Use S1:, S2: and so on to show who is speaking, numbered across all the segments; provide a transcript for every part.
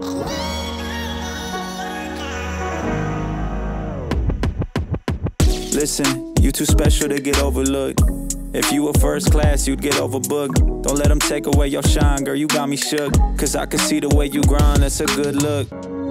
S1: Listen, you too special to get overlooked. If you were first class, you'd get overbooked. Don't let them take away your shine, girl, you got me shook. Cause I can see the way you grind, that's a good look.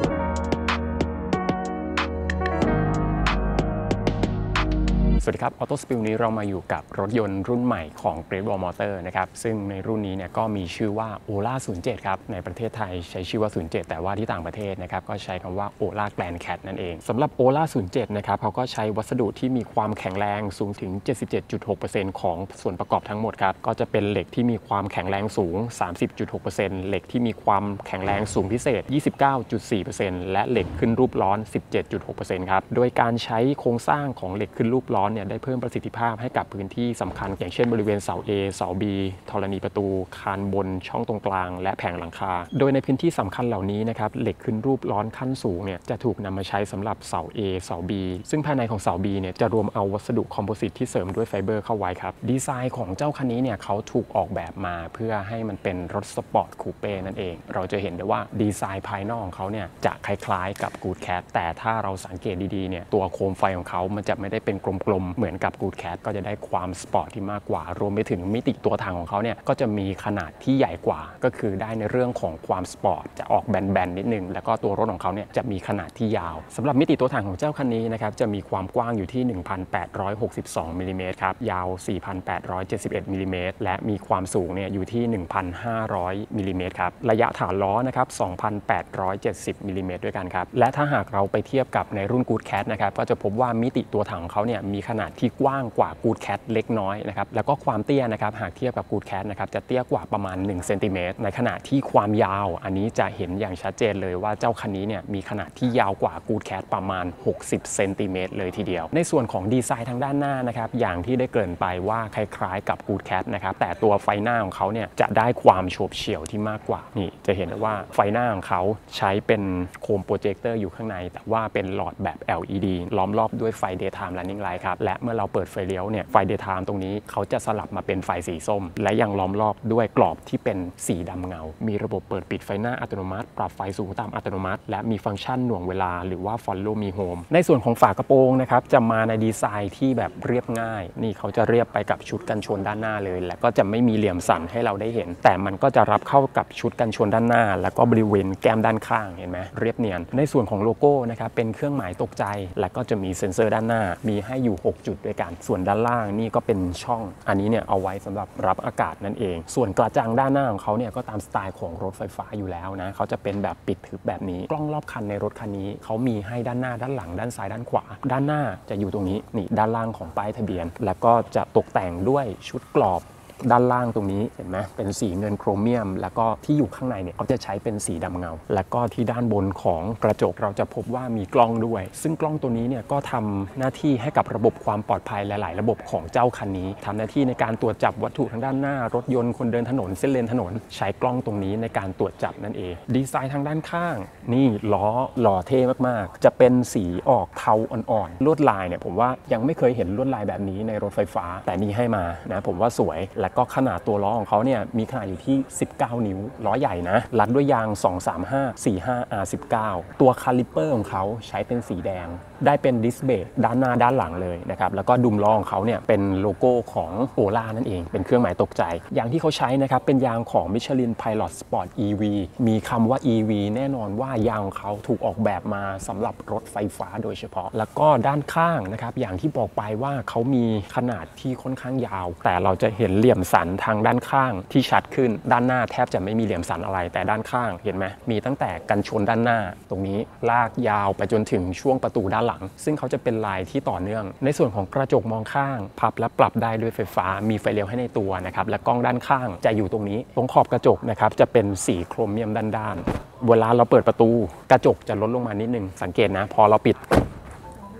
S2: สวัสดีครับออโต้สปิลนี้เรามาอยู่กับรถยนต์รุ่นใหม่ของ Great Wall Motor นะครับซึ่งในรุ่นนี้เนี่ยก็มีชื่อว่า Ola 07 ครับในประเทศไทยใช้ชื่อว่า 07 แต่ว่าที่ต่างประเทศนะครับก็ใช้คำว่า Ola Grand Cat นั่นเองสำหรับ Ola 07 นะครับเขาก็ใช้วัสดุที่มีความแข็งแรงสูงถึง 77.6% ของส่วนประกอบทั้งหมดครับก็จะเป็นเหล็กที่มีความแข็งแรงสูง 30.6% เหล็กที่มีความแข็งแรงสูงพิเศษ 29.4% และเหล็กขึ้นรูปล้อ 17.6% ครับโดยการใช้โครงสร้างของเหล็กขึ้นรูปล้อได้เพิ่มประสิทธิภาพให้กับพื้นที่สำคัญอย่างเช่นบริเวณเสา A เสา B ธรณีประตูคานบนช่องตรงกลางและแผงหลังคาโดยในพื้นที่สำคัญเหล่านี้นะครับเหล็กขึ้นรูปล้อขั้นสูงจะถูกนำมาใช้สำหรับเสา A เสา B ซึ่งภายในของเสา B จะรวมเอาวัสดุคอมโพสิตที่เสริมด้วยไฟเบอร์เข้าไว้ครับดีไซน์ของเจ้าคันนี้เขาถูกออกแบบมาเพื่อให้มันเป็นรถสปอร์ตคูเป้นั่นเองเราจะเห็นได้ว่าดีไซน์ภายนอกของเขาจะคล้ายๆกับ Good Cat แต่ถ้าเราสังเกตดีๆตัวโคมไฟของเขามันจะไม่ได้เป็นกลมๆเหมือนกับ Good Cat ก็จะได้ความสปอร์ตที่มากกว่ารวมไปถึงมิติตัวถังของเขาก็จะมีขนาดที่ใหญ่กว่าก็คือได้ในเรื่องของความสปอร์ตจะออกแบนๆนิดนึงแล้วก็ตัวรถของเขาจะมีขนาดที่ยาวสำหรับมิติตัวถังของเจ้าคันนี้นะครับจะมีความกว้างอยู่ที่ 1,862 มิลลิเมตรครับยาว 4,871 มิลลิเมตรและมีความสูงอยู่ที่ 1,500 มิลลิเมตรครับระยะฐานล้อนะครับ 2,870 มิลลิเมตรด้วยกันครับและถ้าหากเราไปเทียบกับในรุ่น Good Cat นะครับก็จะพบว่ามิติตัวถังของเขามีขนาดที่กว้างกว่า Good Cat เล็กน้อยนะครับแล้วก็ความเตี้ยนะครับหากเทียบกับ Good Cat นะครับจะเตี้ยกว่าประมาณ1เซนติเมตรในขณะที่ความยาวอันนี้จะเห็นอย่างชัดเจนเลยว่าเจ้าคันนี้มีขนาดที่ยาวกว่า Good Cat ประมาณ60เซนติเมตรเลยทีเดียวในส่วนของดีไซน์ทางด้านหน้านะครับอย่างที่ได้เกริ่นไปว่าคล้ายๆกับ Good Cat นะครับแต่ตัวไฟหน้าของเขาจะได้ความโฉบเฉี่ยวที่มากกว่านี่จะเห็นได้ว่าไฟหน้าของเขาใช้เป็นโคมโปรเจคเตอร์อยู่ข้างในแต่ว่าเป็นหลอดแบบ LED ล้อมรอบด้วยไฟ Daytime Running Light ครับและเมื่อเราเปิดไฟเลี้ยวไฟ Daytime ตรงนี้เขาจะสลับมาเป็นไฟสีส้มและยังล้อมรอบด้วยกรอบที่เป็นสีดำเงามีระบบเปิดปิดไฟหน้าอัตโนมัติปรับไฟสูงต่ำอัตโนมัติและมีฟังก์ชันหน่วงเวลาหรือว่า Follow Me Home ในส่วนของฝากระโปรงนะครับจะมาในดีไซน์ที่แบบเรียบง่ายนี่เขาจะเรียบไปกับชุดกันชนด้านหน้าเลยและก็จะไม่มีเหลี่ยมสันให้เราได้เห็นแต่มันก็จะรับเข้ากับชุดกันชนด้านหน้าแล้วก็บริเวณแก้มด้านข้างเห็นไหมเรียบเนียนในส่วนของโลโก้นะครับเป็นเครื่องหมายตกใจและก็จะมีเซ็นเซอร์ด้านหน้ามีให้อยู่6จุดด้วยกันส่วนด้านล่างนี่ก็เป็นช่องอันนี้เอาไว้สำหรับรับอากาศนั่นเองส่วนกระจังด้านหน้าของเขาก็ตามสไตล์ของรถไฟฟ้าอยู่แล้วนะเขาจะเป็นแบบปิดทึบแบบนี้กล้องรอบคันในรถคันนี้เขามีให้ด้านหน้าด้านหลังด้านซ้ายด้านขวาด้านหน้าจะอยู่ตรงนี้นี่ด้านล่างของป้ายทะเบียนแล้วก็จะตกแต่งด้วยชุดกรอบด้านล่างตรงนี้เห็นไหมเป็นสีเงินโครเมียมแล้วก็ที่อยู่ข้างในเขาจะใช้เป็นสีดำเงาแล้วก็ที่ด้านบนของกระจกเราจะพบว่ามีกล้องด้วยซึ่งกล้องตัวนี้ก็ทำหน้าที่ให้กับระบบความปลอดภัยหลายๆระบบของเจ้าคันนี้ทำหน้าที่ในการตรวจจับวัตถุทางด้านหน้ารถยนต์คนเดินถนนเส้นเลนถนนใช้กล้องตรงนี้ในการตรวจจับนั่นเองดีไซน์ทางด้านข้างนี่ล้อหล่อเท่มากๆจะเป็นสีออกเทาอ่อนๆลวดลายผมว่ายังไม่เคยเห็นลวดลายแบบนี้ในรถไฟฟ้าแต่นี่ให้มานะผมว่าสวยและก็ขนาดตัวล้อของเขามีขนาดอยู่ที่19นิ้วล้อใหญ่นะรัดด้วยยาง235 45 R19 ตัวคาลิปเปอร์ของเขาใช้เป็นสีแดงได้เป็นดิสเบรกด้านหน้าด้านหลังเลยนะครับแล้วก็ดุมล้อของเขาเป็นโลโก้ของโอล่านั่นเองเป็นเครื่องหมายตกใจยางที่เขาใช้นะครับเป็นยางของ Michelin Pilot Sport EV มีคำว่า EV แน่นอนว่ายางของเขาถูกออกแบบมาสำหรับรถไฟฟ้าโดยเฉพาะแล้วก็ด้านข้างนะครับอย่างที่บอกไปว่าเขามีขนาดที่ค่อนข้างยาวแต่เราจะเห็นเหลี่ยมสันทางด้านข้างที่ชัดขึ้นด้านหน้าแทบจะไม่มีเหลี่ยมสันอะไรแต่ด้านข้างเห็นไหมมีตั้งแต่กันชนด้านหน้าตรงนี้ลากยาวไปจนถึงช่วงประตูด้านหลังซึ่งเขาจะเป็นลายที่ต่อเนื่องในส่วนของกระจกมองข้างพับและปรับได้ด้วยไฟฟ้ามีไฟเลี้ยวให้ในตัวนะครับและกล้องด้านข้างจะอยู่ตรงนี้ตรงขอบกระจกนะครับจะเป็นสีโครเมียมด้านๆเวลาเราเปิดประตูกระจกจะลดลงมานิดนึงสังเกตนะพอเราปิด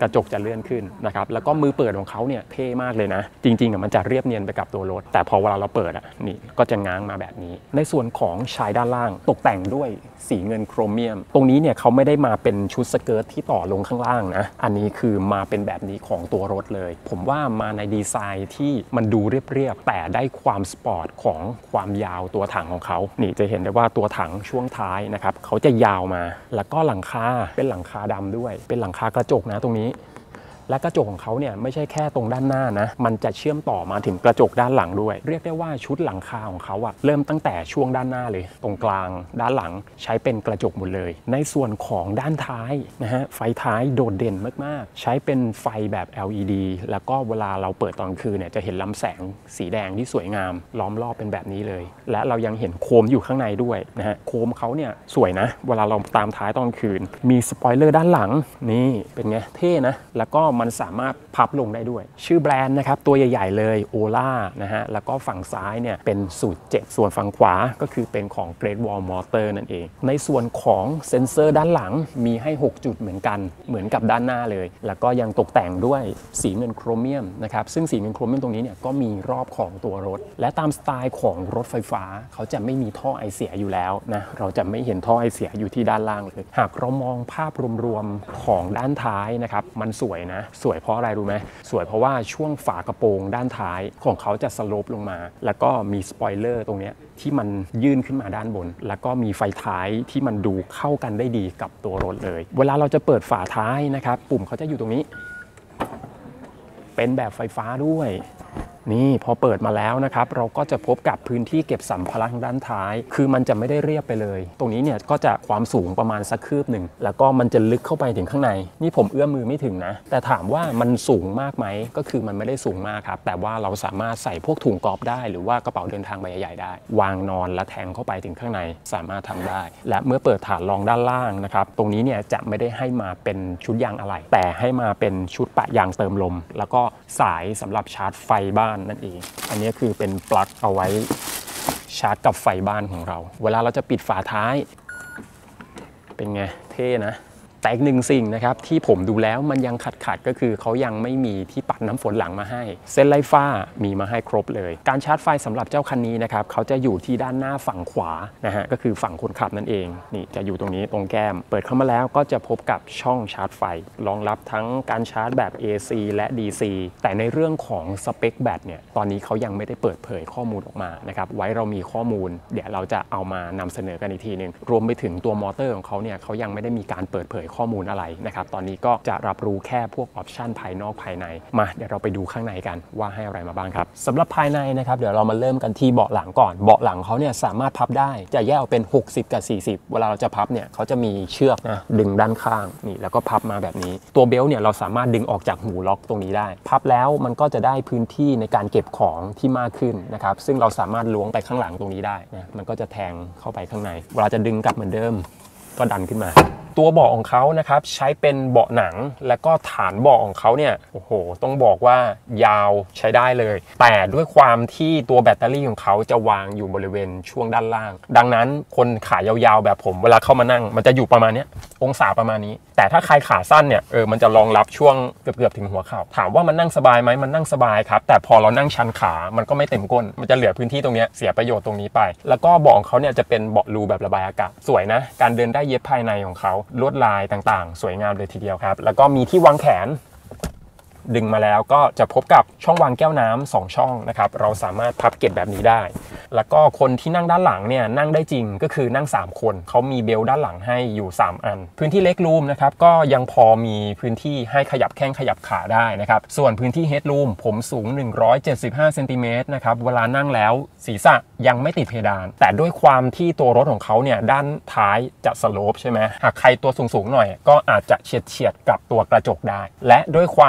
S2: กระจกจะเลื่อนขึ้นนะครับแล้วก็มือเปิดของเขาเนี่ยเท่มากเลยนะจริงๆมันจะเรียบเนียนไปกับตัวรถแต่พอเวลาเราเปิดนี่ก็จะง้างมาแบบนี้ในส่วนของชายด้านล่างตกแต่งด้วยสีเงินโครเมียมตรงนี้เนี่ยเขาไม่ได้มาเป็นชุดสเกิร์ตที่ต่อลงข้างล่างนะอันนี้คือมาเป็นแบบนี้ของตัวรถเลยผมว่ามาในดีไซน์ที่มันดูเรียบๆแต่ได้ความสปอร์ตของความยาวตัวถังของเขานี่จะเห็นได้ว่าตัวถังช่วงท้ายนะครับเขาจะยาวมาแล้วก็หลังคาเป็นหลังคาดำด้วยเป็นหลังคากระจกนะตรงนี้และกระจกของเขาเนี่ยไม่ใช่แค่ตรงด้านหน้านะมันจะเชื่อมต่อมาถึงกระจกด้านหลังด้วยเรียกได้ว่าชุดหลังคาของเขาเริ่มตั้งแต่ช่วงด้านหน้าเลยตรงกลางด้านหลังใช้เป็นกระจกหมดเลยในส่วนของด้านท้ายนะฮะไฟท้ายโดดเด่นมากๆใช้เป็นไฟแบบ LED แล้วก็เวลาเราเปิดตอนคืนเนี่ยจะเห็นลำแสงสีแดงที่สวยงามล้อมรอบเป็นแบบนี้เลยและเรายังเห็นโคมอยู่ข้างในด้วยนะฮะโคมเขาเนี่ยสวยนะเวลาเราตามท้ายตอนคืนมีสปอยเลอร์ด้านหลังนี่เป็นไงเท่นะแล้วก็มันสามารถพับลงได้ด้วยชื่อแบรนด์นะครับตัวใหญ่ๆเลยโอล่านะฮะแล้วก็ฝั่งซ้ายเนี่ยเป็นสูตร7ส่วนฝั่งขวาก็คือเป็นของ Great Wall Motor นั่นเองในส่วนของเซ็นเซอร์ด้านหลังมีให้6จุดเหมือนกันเหมือนกับด้านหน้าเลยแล้วก็ยังตกแต่งด้วยสีเงินโครเมียมนะครับซึ่งสีเงินโครเมียมตรงนี้เนี่ยก็มีรอบของตัวรถและตามสไตล์ของรถไฟฟ้าเขาจะไม่มีท่อไอเสียอยู่แล้วนะเราจะไม่เห็นท่อไอเสียอยู่ที่ด้านล่างเลยหากเรามองภาพรวมๆของด้านท้ายนะครับมันสวยนะสวยเพราะอะไรรู้ไหมสวยเพราะว่าช่วงฝากระโปรงด้านท้ายของเขาจะสโลปลงมาแล้วก็มีสปอยเลอร์ตรงนี้ที่มันยื่นขึ้นมาด้านบนแล้วก็มีไฟท้ายที่มันดูเข้ากันได้ดีกับตัวรถเลยเวลาเราจะเปิดฝาท้ายนะครับปุ่มเขาจะอยู่ตรงนี้เป็นแบบไฟฟ้าด้วยนี่พอเปิดมาแล้วนะครับเราก็จะพบกับพื้นที่เก็บสัมภาระทางด้านท้ายคือมันจะไม่ได้เรียบไปเลยตรงนี้เนี่ยก็จะความสูงประมาณสักคืบหนึ่งแล้วก็มันจะลึกเข้าไปถึงข้างในนี่ผมเอื้อมมือไม่ถึงนะแต่ถามว่ามันสูงมากไหมก็คือมันไม่ได้สูงมากครับแต่ว่าเราสามารถใส่พวกถุงกอบได้หรือว่ากระเป๋าเดินทางใบใหญ่ๆได้วางนอนและแทงเข้าไปถึงข้างในสามารถทำได้และเมื่อเปิดฐานรองด้านล่างนะครับตรงนี้เนี่ยจะไม่ได้ให้มาเป็นชุดยางอะไหล่แต่ให้มาเป็นชุดปะยางเติมลมแล้วก็สายสำหรับชาร์จไฟบ้านนั่นเองอันนี้คือเป็นปลั๊กเอาไว้ชาร์จกับไฟบ้านของเราเวลาเราจะปิดฝาท้ายเป็นไงเท่นะแต่อีกหนึ่งสิ่งนะครับที่ผมดูแล้วมันยังขัดก็คือเขายังไม่มีที่ปัดน้ำฝนหลังมาให้เส้นไล่ฟ้ามีมาให้ครบเลยการชาร์จไฟสำหรับเจ้าคันนี้นะครับเขาจะอยู่ที่ด้านหน้าฝั่งขวานะฮะก็คือฝั่งคนขับนั่นเองนี่จะอยู่ตรงนี้ตรงแก้มเปิดเข้ามาแล้วก็จะพบกับช่องชาร์จไฟรองรับทั้งการชาร์จแบบ AC และ DC แต่ในเรื่องของสเปคแบตเนี่ยตอนนี้เขายังไม่ได้เปิดเผยข้อมูลออกมานะครับไว้เรามีข้อมูลเดี๋ยวเราจะเอามานำเสนอกันอีกทีนึงรวมไปถึงตัวมอเตอร์ของเขาเนี่ยเขายังไม่ได้มีการเปิดเผยข้อมูลอะไรนะครับตอนนี้ก็จะรับรู้แค่พวกออปชันภายนอกภายในมาเดี๋ยวเราไปดูข้างในกันว่าให้อะไรมาบ้างครับสำหรับภายในนะครับเดี๋ยวเรามาเริ่มกันที่เบาะหลังก่อนเบาะหลังเขาเนี่ยสามารถพับได้จะแยกออกเป็น60กับ40เวลาเราจะพับเนี่ยเขาจะมีเชือกนะดึงด้านข้างนี่แล้วก็พับมาแบบนี้ตัวเบลต์เนี่ยเราสามารถดึงออกจากหูล็อกตรงนี้ได้พับแล้วมันก็จะได้พื้นที่ในการเก็บของที่มากขึ้นนะครับซึ่งเราสามารถล้วงไปข้างหลังตรงนี้ได้นะมันก็จะแทงเข้าไปข้างในเวลาจะดึงกลับเหมือนเดิมก็ดันขึ้นมาตัวเบาะของเขานะครับใช้เป็นเบาะหนังและก็ฐานเบาะของเขาเนี่ยโอ้โหต้องบอกว่ายาวใช้ได้เลยแต่ด้วยความที่ตัวแบตเตอรี่ของเขาจะวางอยู่บริเวณช่วงด้านล่างดังนั้นคนขายาวๆแบบผมเวลาเข้ามานั่งมันจะอยู่ประมาณนี้องศาประมาณนี้แต่ถ้าใครขาสั้นเนี่ยมันจะรองรับช่วงเกือบถึงหัวเข่าถามว่ามันนั่งสบายไหมมันนั่งสบายครับแต่พอเรานั่งชันขามันก็ไม่เต็มก้นมันจะเหลือพื้นที่ตรงนี้เสียประโยชน์ตรงนี้ไปแล้วก็เบาะของเขาเนี่ยจะเป็นเบาะรูแบบระบายอากาศสวยนะการเดินได้เย็บภายในของเขาลวดลายต่างๆสวยงามเลยทีเดียวครับแล้วก็มีที่วางแขนดึงมาแล้วก็จะพบกับช่องวางแก้วน้ำ2ช่องนะครับเราสามารถพับเก็บแบบนี้ได้แล้วก็คนที่นั่งด้านหลังเนี่ยนั่งได้จริงก็คือนั่ง3คนเขามีเบลต์ด้านหลังให้อยู่3อันพื้นที่เล็กรูมนะครับก็ยังพอมีพื้นที่ให้ขยับแข้งขยับขาได้นะครับส่วนพื้นที่เฮดรูมผมสูง175เซนติเมตรนะครับเวลานั่งแล้วศีรษะยังไม่ติดเพดานแต่ด้วยความที่ตัวรถของเขาเนี่ยด้านท้ายจะสโลปใช่ไหมหากใครตัวสูงๆหน่อยก็อาจจะเฉียดกับตัวกระจกได้และด้วยความที่เขา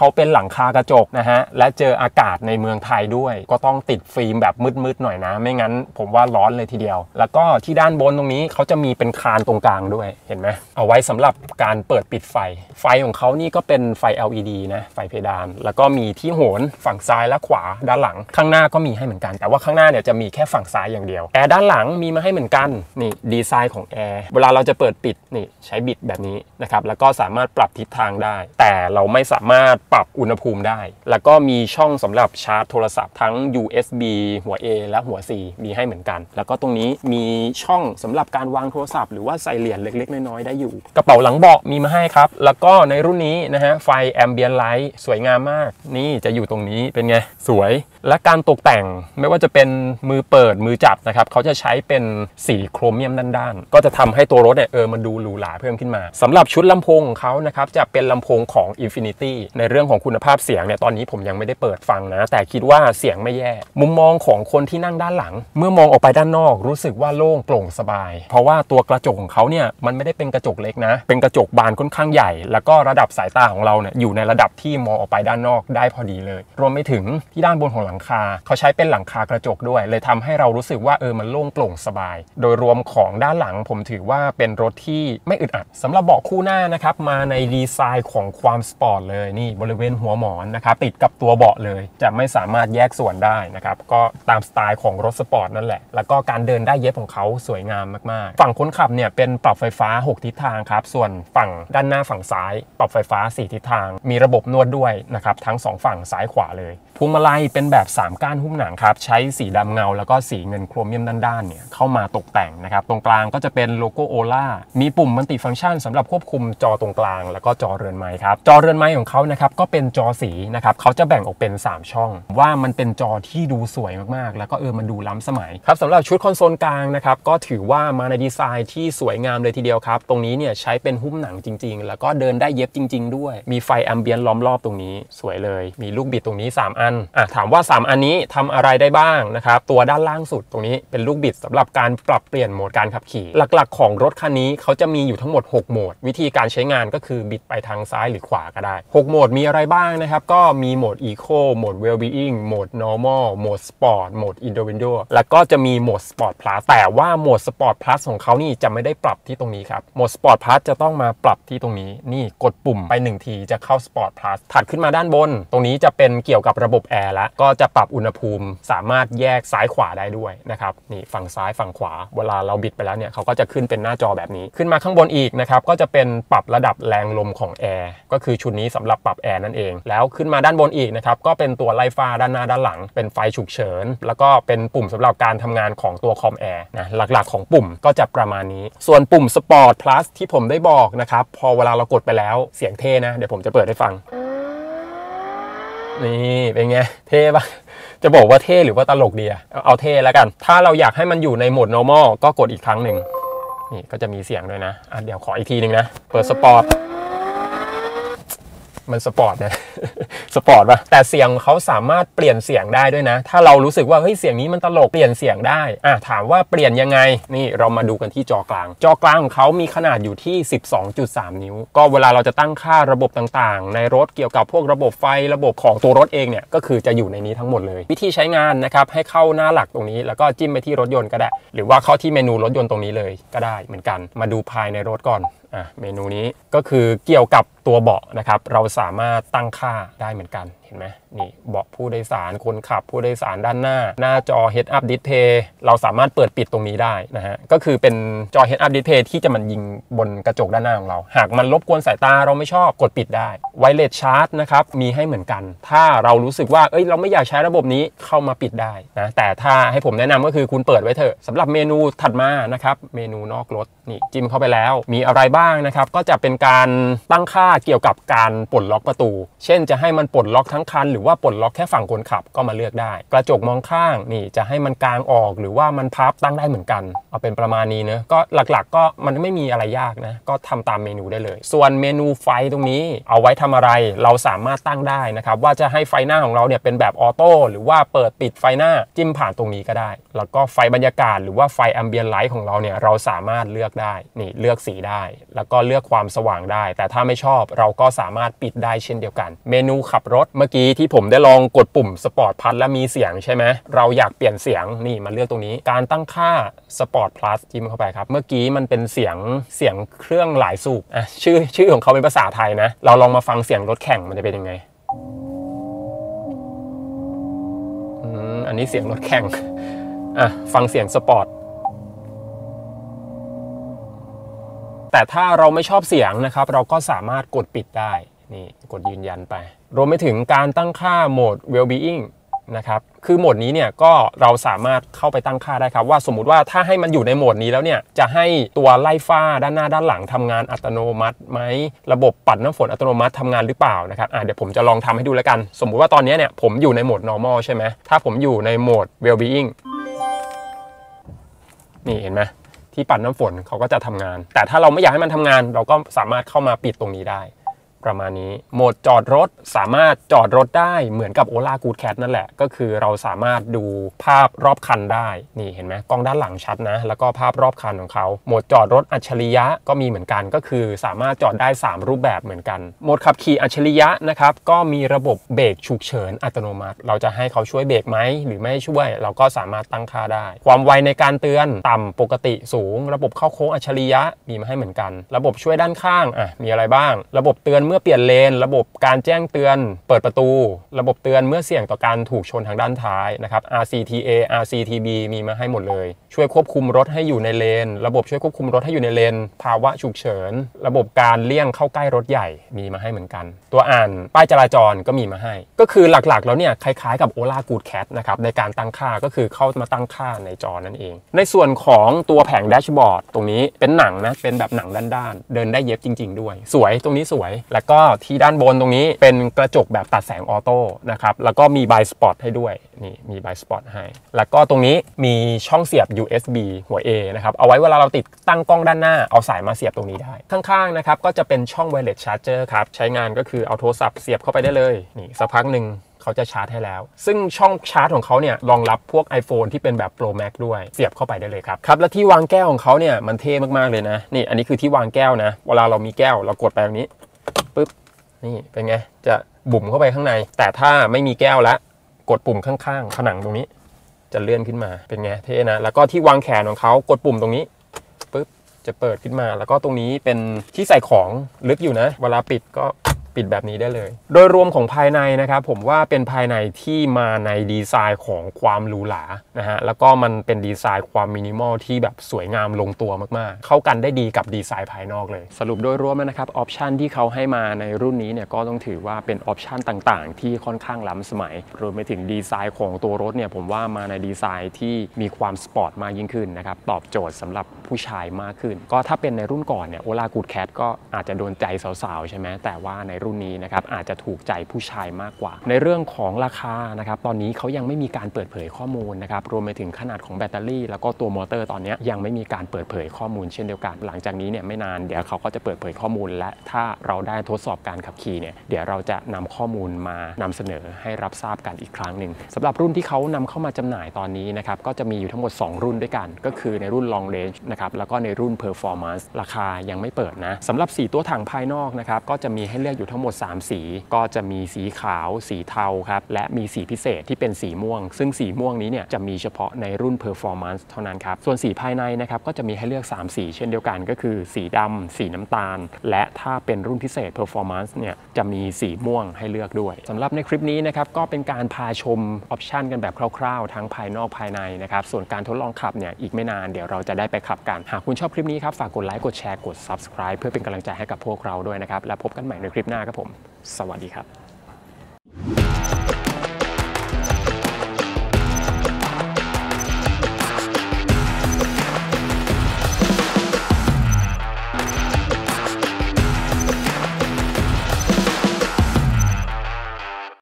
S2: เขาเป็นหลังคากระจกนะฮะและเจออากาศในเมืองไทยด้วยก็ต้องติดฟิล์มแบบมืดๆหน่อยนะไม่งั้นผมว่าร้อนเลยทีเดียวแล้วก็ที่ด้านบนตรงนี้เขาจะมีเป็นคานตรงกลางด้วยเห็นไหมเอาไว้สำหรับการเปิดปิดไฟของเขานี่ก็เป็นไฟ LED นะไฟเพดานแล้วก็มีที่โหนฝั่งซ้ายและขวาด้านหลังข้างหน้าก็มีให้เหมือนกันแต่ว่าข้างหน้าเนี่ยจะมีแค่ฝั่งซ้ายอย่างเดียวแอร์ด้านหลังมีมาให้เหมือนกันนี่ดีไซน์ของแอร์เวลาเราจะเปิดปิดนี่ใช้บิดแบบนี้นะครับแล้วก็สามารถปรับทิศทางได้แต่เราไม่สามารถปรับอุณหภูมิได้แล้วก็มีช่องสำหรับชาร์จโทรศัพท์ทั้ง USB หัว A และหัว C มีให้เหมือนกันแล้วก็ตรงนี้มีช่องสำหรับการวางโทรศัพท์หรือว่าใส่เหรียญเล็กๆน้อยๆได้อยู่กระเป๋าหลังเบาะมีมาให้ครับแล้วก็ในรุ่นนี้นะฮะไฟ Ambient Light สวยงามมากนี่จะอยู่ตรงนี้เป็นไงสวยและการตกแต่งไม่ว่าจะเป็นมือเปิดมือจับนะครับเขาจะใช้เป็นสีโครเมียมด้านๆก็จะทำให้ตัวรถเนี่ยมันดูหรูหราเพิ่มขึ้นมาสำหรับชุดลำโพงของเขานะครับจะเป็นลำโพงของ Infinity ในเรื่องของคุณภาพเสียงเนี่ยตอนนี้ผมยังไม่ได้เปิดฟังนะแต่คิดว่าเสียงไม่แย่มุมมองของคนที่นั่งด้านหลังเมื่อมองออกไปด้านนอกรู้สึกว่าโล่งโปร่งสบายเพราะว่าตัวกระจกของเขาเนี่ยมันไม่ได้เป็นกระจกเล็กนะเป็นกระจกบานค่อนข้างใหญ่แล้วก็ระดับสายตาของเราเนี่ยอยู่ในระดับที่มองออกไปด้านนอกได้พอดีเลยรวมไปถึงที่ด้านบนของหลังคาเขาใช้เป็นหลังคากระจกด้วยเลยทำให้เรารู้สึกว่ามันโล่งโปร่งสบายโดยรวมของด้านหลังผมถือว่าเป็นรถที่ไม่อึดอัดสำหรับเบาะคู่หน้านะครับมาในดีไซน์ของความสปอร์ตเลยนี่บริเวณหัวหมอนนะครับติดกับตัวเบาะเลยจะไม่สามารถแยกส่วนได้นะครับก็ตามสไตล์ของรถสปอร์ตนั่นแหละแล้วก็การเดินได้เย็บของเขาสวยงามมากๆฝั่งคนขับเนี่ยเป็นปรับไฟฟ้า6ทิศทางครับส่วนฝั่งด้านหน้าฝั่งซ้ายปรับไฟฟ้า4ทิศทางมีระบบนวดด้วยนะครับทั้ง2ฝั่งซ้ายขวาเลยพวงมาลัยเป็นแบบ3ก้านหุ้มหนังครับใช้สีดำเงาแล้วก็สีเงินโครเมียมด้านๆเนี่ยเข้ามาตกแต่งนะครับตรงกลางก็จะเป็นโลโก้โอล่ามีปุ่มมัลติฟังก์ชันสำหรับควบคุมจอตรงกลางแล้วก็จอเรือนไมค์ครับจอเรือนไมค์ของเขานะครับก็เป็นจอสีนะครับเขาจะแบ่งออกเป็น3ช่องว่ามันเป็นจอที่ดูสวยมากๆแล้วก็มันดูล้ำสมัยครับสำหรับชุดคอนโซลกลางนะครับก็ถือว่ามาในดีไซน์ที่สวยงามเลยทีเดียวครับตรงนี้เนี่ยใช้เป็นหุ้มหนังจริงๆแล้วก็เดินได้เย็บจริงๆด้วยมีไฟแอมเบียนล้อมรอบตรงนี้สวยเลยมีลูกบิดตรงนี้3อันถามว่า3อันนี้ทำอะไรได้บ้างนะครับตัวด้านล่างสุดตรงนี้เป็นลูกบิดสำหรับการปรับเปลี่ยนโหมดการขับขี่หลักๆของรถคันนี้เขาจะมีอยู่ทั้งหมด6โหมดวิธีการใช้งานก็คือบิดไปทางซ้ายหรือขวาก็ได้6โหมดมีอะไรบ้างนะครับก็มีโหมด Eco โหมด Well-being โหมด Normal โหมด Sport โหมด Individual แล้วก็จะมีโหมด Sport Plus แต่ว่าโหมด Sport Plus ของเขานี่จะไม่ได้ปรับที่ตรงนี้ครับโหมด Sport Plus จะต้องมาปรับที่ตรงนี้นี่กดปุ่มไป1ทีจะเข้า Sport Plus ถัดขึ้นมาด้านบนตรงนี้จะเป็นเกี่ยวกับระบบแอร์แล้วก็จะปรับอุณหภูมิสามารถแยกซ้ายขวาได้ด้วยนะครับนี่ฝั่งซ้ายฝั่งขวาเวลาเราบิดไปแล้วเนี่ยเขาก็จะขึ้นเป็นหน้าจอแบบนี้ขึ้นมาข้างบนอีกนะครับก็จะเป็นปรับระดับแรงลมของแอร์ก็คือชุดนี้สำหรับปรับแอร์นั่นเองแล้วขึ้นมาด้านบนอีกนะครับก็เป็นตัวไล่ฟ้าด้านหน้าด้านหลังเป็นไฟฉุกเฉินแล้วก็เป็นปุ่มสำหรับการทำงานของตัวคอมแอร์นะหลักๆของปุ่มก็จะประมาณนี้ส่วนปุ่ม Sport Plus ที่ผมได้บอกนะครับพอเวลาเรากดไปแล้วเสียงเท่นะเดี๋ยวผมจะเปิดให้ฟังนี่เป็นไงเท่ปะจะบอกว่าเท่หรือว่าตลกดีเอาเท่แล้วกันถ้าเราอยากให้มันอยู่ในโหมด normal ก็กดอีกครั้งหนึ่งนี่ก็จะมีเสียงด้วยนะเดี๋ยวขออีกทีนึงนะเปิดสปอร์ตมันสปอร์ตนะสปอร์ตป่ะแต่เสียงเขาสามารถเปลี่ยนเสียงได้ด้วยนะถ้าเรารู้สึกว่าเฮ้ยเสียงนี้มันตลกเปลี่ยนเสียงได้ถามว่าเปลี่ยนยังไงนี่เรามาดูกันที่จอกลางของเขามีขนาดอยู่ที่ 12.3 นิ้วก็เวลาเราจะตั้งค่าระบบต่างๆในรถเกี่ยวกับพวกระบบไฟระบบของตัวรถเองเนี่ยก็คือจะอยู่ในนี้ทั้งหมดเลยวิธีใช้งานนะครับให้เข้าหน้าหลักตรงนี้แล้วก็จิ้มไปที่รถยนต์ก็ได้หรือว่าเข้าที่เมนูรถยนต์ตรงนี้เลยก็ได้เหมือนกันมาดูภายในรถก่อนเมนูนี้ก็คือเกี่ยวกับตัวเบาะนะครับเราสามารถตั้งค่าได้เหมือนกันเห็นไหมนี่เบาะผู้โดยสารคนขับผู้โดยสารด้านหน้าจอ Head Up Display เราสามารถเปิดปิดตรงนี้ได้นะฮะก็คือเป็นจอ Head Up Display ที่จะมันยิงบนกระจกด้านหน้าของเราหากมันรบกวนสายตาเราไม่ชอบกดปิดได้ Wireless Charge นะครับมีให้เหมือนกันถ้าเรารู้สึกว่าเราไม่อยากใช้ระบบนี้เข้ามาปิดได้นะแต่ถ้าให้ผมแนะนำก็คือคุณเปิดไว้เถอะสำหรับเมนูถัดมานะครับเมนูนอกรถนี่จิ้มเข้าไปแล้วมีอะไรบ้างนะครับก็จะเป็นการตั้งค่าเกี่ยวกับการปลดล็อกประตูเช่นจะให้มันปลดล็อกทั้งงคันหรือว่าปลดล็อกแค่ฝั่งคนขับก็มาเลือกได้กระจกมองข้างนี่จะให้มันกางออกหรือว่ามันพับตั้งได้เหมือนกันเอาเป็นประมาณนี้เนอะก็หลักๆก็มันไม่มีอะไรยากนะก็ทำตามเมนูได้เลยส่วนเมนูไฟตรงนี้เอาไว้ทำอะไรเราสามารถตั้งได้นะครับว่าจะให้ไฟหน้าของเราเนี่ยเป็นแบบออโต้หรือว่าเปิดปิดไฟหน้าจิ้มผ่านตรงนี้ก็ได้แล้วก็ไฟบรรยากาศหรือว่าไฟแอมเบียนไลท์ของเราเนี่ยเราสามารถเลือกได้นี่เลือกสีได้แล้วก็เลือกความสว่างได้แต่ถ้าไม่ชอบเราก็สามารถปิดได้เช่นเดียวกันเมนูขับรถเมื่อกี้ที่ผมได้ลองกดปุ่มสปอร์ตพลัสแล้วมีเสียงใช่ไหมเราอยากเปลี่ยนเสียงนี่มาเลือกตรงนี้การตั้งค่าสปอร์ตพลัสจิ้มเข้าไปครับเมื่อกี้มันเป็นเสียงเครื่องหลายสูบชื่อของเขาเป็นภาษาไทยนะเราลองมาฟังเสียงรถแข่งมันจะเป็นยังไงอันนี้เสียงรถแข่งฟังเสียงสปอร์ตแต่ถ้าเราไม่ชอบเสียงนะครับเราก็สามารถกดปิดได้นี่กดยืนยันไปรวมไปถึงการตั้งค่าโหมด well-being นะครับคือโหมดนี้เนี่ยก็เราสามารถเข้าไปตั้งค่าได้ครับว่าสมมุติว่าถ้าให้มันอยู่ในโหมดนี้แล้วเนี่ยจะให้ตัวไล่ฝ้าด้านหน้าด้านหลังทำงานอัตโนมัติไหมระบบปัดน้ำฝนอัตโนมัติทำงานหรือเปล่านะครับเดี๋ยวผมจะลองทำให้ดูแล้วกันสมมุติว่าตอนนี้เนี่ยผมอยู่ในโหมด normal ใช่ไหมถ้าผมอยู่ในโหมด well-being นี่เห็นไหมที่ปัดน้ำฝนเขาก็จะทำงานแต่ถ้าเราไม่อยากให้มันทำงานเราก็สามารถเข้ามาปิดตรงนี้ได้ประมาณนี้โหมดจอดรถสามารถจอดรถได้เหมือนกับ Ola Good Cat นั่นแหละก็คือเราสามารถดูภาพรอบคันได้นี่เห็นไหมกล้องด้านหลังชัดนะแล้วก็ภาพรอบคันของเขาโหมดจอดรถอัจฉริยะก็มีเหมือนกันก็คือสามารถจอดได้3รูปแบบเหมือนกันโหมดขับขี่อัจฉริยะนะครับก็มีระบบเบรกฉุกเฉินอัตโนมัติเราจะให้เขาช่วยเบรกไหมหรือไม่ช่วยเราก็สามารถตั้งค่าได้ความไวในการเตือนต่ำปกติสูงระบบเข้าโค้งอัจฉริยะมีมาให้เหมือนกันระบบช่วยด้านข้างมีอะไรบ้างระบบเตือนเมื่อเปลี่ยนเลนระบบการแจ้งเตือนเปิดประตูระบบเตือนเมื่อเสี่ยงต่อการถูกชนทางด้านท้ายนะครับ RCTA RCTB มีมาให้หมดเลยช่วยควบคุมรถให้อยู่ในเลนระบบช่วยควบคุมรถให้อยู่ในเลนภาวะฉุกเฉินระบบการเลี่ยงเข้าใกล้รถใหญ่มีมาให้เหมือนกันตัวอ่านป้ายจราจรก็มีมาให้ก็คือหลักๆแล้วเนี่ยคล้ายๆกับ Ola Good Cat นะครับในการตั้งค่าก็คือเข้ามาตั้งค่าในจอนั่นเองในส่วนของตัวแผงแดชบอร์ดตรงนี้เป็นหนังนะเป็นแบบหนังด้านๆเดินได้เย็บจริงๆด้วยสวยตรงนี้สวยแล้วก็ที่ด้านบนตรงนี้เป็นกระจกแบบตัดแสงออโต้นะครับแล้วก็มีไบสปอตให้ด้วยนี่มีไบสปอตให้แล้วก็ตรงนี้มีช่องเสียบ USB หัว A นะครับเอาไว้เวลาเราติดตั้งกล้องด้านหน้าเอาสายมาเสียบตรงนี้ได้ข้างๆนะครับก็จะเป็นช่อง Wireless Charger ครับใช้งานก็คือเอาโทรศัพท์เสียบเข้าไปได้เลยนี่สักพักหนึ่งเขาจะชาร์จให้แล้วซึ่งช่องชาร์จของเขาเนี่ยรองรับพวก iPhone ที่เป็นแบบ Pro Max ด้วยเสียบเข้าไปได้เลยครับและที่วางแก้วของเขาเนี่ยมันเท่มากๆเลยนะนี่อันนี้คือที่วางแก้วนะเวลาเรามีแก้วเรากดไปตรงนี้ปึ๊บนี่เป็นไงจะบุ่มเข้าไปข้างในแต่ถ้าไม่มีแก้วแล้วกดปุ่มข้างๆผนังตรงนี้จะเลื่อนขึ้นมาเป็นไงเท่นะแล้วก็ที่วางแขนของเขากดปุ่มตรงนี้ปึ๊บจะเปิดขึ้นมาแล้วก็ตรงนี้เป็นที่ใส่ของลึกอยู่นะเวลาปิดก็ปิดแบบนี้ได้เลยโดยรวมของภายในนะครับผมว่าเป็นภายในที่มาในดีไซน์ของความหรูหรานะฮะแล้วก็มันเป็นดีไซน์ความมินิมอลที่แบบสวยงามลงตัวมากๆเข้ากันได้ดีกับดีไซน์ภายนอกเลยสรุปโดยรวมนะครับออปชันที่เขาให้มาในรุ่นนี้เนี่ยก็ต้องถือว่าเป็นออปชันต่างๆที่ค่อนข้างล้ำสมัยรวมไปถึงดีไซน์ของตัวรถเนี่ยผมว่ามาในดีไซน์ที่มีความสปอร์ตมากยิ่งขึ้นนะครับตอบโจทย์สำหรับผู้ชายมากขึ้นก็ถ้าเป็นในรุ่นก่อนเนี่ย Ola Good Cat ก็อาจจะโดนใจสาวๆใช่ไหมแต่ว่าในรุ่นนี้นะครับอาจจะถูกใจผู้ชายมากกว่าในเรื่องของราคานะครับตอนนี้เขายังไม่มีการเปิดเผยข้อมูลนะครับรวมไปถึงขนาดของแบตเตอรี่แล้วก็ตัวมอเตอร์ตอนนี้ยังไม่มีการเปิดเผยข้อมูลเช่นเดียวกันหลังจากนี้เนี่ยไม่นานเดี๋ยวเขาก็จะเปิดเผยข้อมูลและถ้าเราได้ทดสอบการขับขี่เนี่ยเดี๋ยวเราจะนำข้อมูลมานำเสนอให้รับทราบกันอีกครั้งหนึ่งสำหรับรุ่นที่เขานำเข้ามาจำหน่ายตอนนี้นะครับก็จะมีอยู่ทั้งหมด2รุ่นด้วยกันก็คือในรุ่น Long Range นะครับแล้วก็ในรุ่น Performance ราคายังไม่เปิดนะสำหรับสีตัวถังภายนอกนะครับก็จะมีให้เลือกอยู่ทั้งหมด3สีก็จะมีสีขาวสีเทาครับและมีสีพิเศษที่เป็นสีม่วงซึ่งสีม่วงนี้เนี่ยจะมีเฉพาะในรุ่น Performance เท่านั้นครับส่วนสีภายในนะครับก็จะมีให้เลือก3สีเช่นเดียวกันก็คือสีดำสีน้ำตาลและถ้าเป็นรุ่นพิเศษ Performance เนี่ยจะมีสีม่วงให้เลือกด้วยสำหรับในคลิปนี้นะครับก็เป็นการพาชมออปชันกันแบบคร่าวๆทั้งภายนอกภายในนะครับส่วนการทดลองขับเนี่ยอีกไม่นานเดี๋ยวเราจะได้ไปขับกันหากคุณชอบคลิปนี้ครับฝากกดไลค์กดแชร์กด Subscribe เพื่อเป็นกำลังใจให้กับพวกเราด้วยนะครับและพบกันใหม่ในคลิปหน้าครับผมสวัสดีครับ